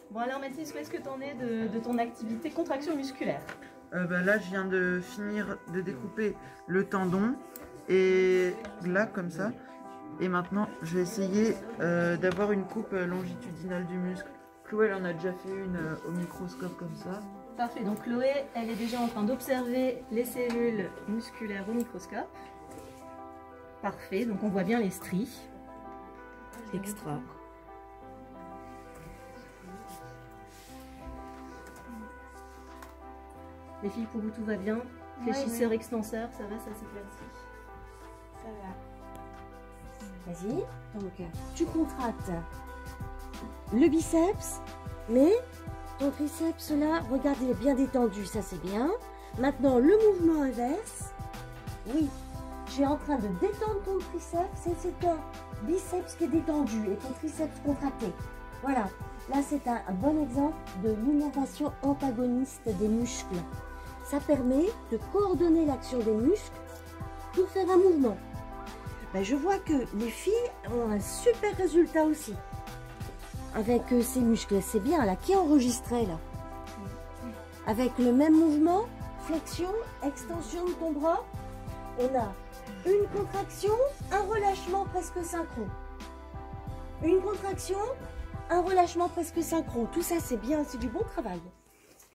Bon alors Mathis, où est-ce que tu en es de ton activité contraction musculaire? Là, je viens de finir de découper le tendon et là, comme ça. Et maintenant, je vais essayer d'avoir une coupe longitudinale du muscle. Chloé, elle en a déjà fait une au microscope comme ça. Parfait, donc Chloé, elle est déjà en train d'observer les cellules musculaires au microscope. Parfait, donc on voit bien les stries. Extra. Les filles, pour vous tout va bien? Fléchisseur, extenseur, ça va, ça s'éclaircit? Ça va. Vas-y, donc tu contractes le biceps, mais ton triceps là, regarde, il est bien détendu, ça c'est bien. Maintenant, le mouvement inverse. Oui, tu es en train de détendre ton triceps et c'est ton biceps qui est détendu et ton triceps contracté. Voilà, là c'est un bon exemple de l'innervation antagoniste des muscles. Ça permet de coordonner l'action des muscles pour faire un mouvement. Ben, je vois que les filles ont un super résultat aussi avec ces muscles. C'est bien là, qui est enregistré là? Avec le même mouvement, flexion, extension de ton bras, on a une contraction, un relâchement presque synchro. Une contraction, un relâchement presque synchro. Tout ça c'est bien, c'est du bon travail.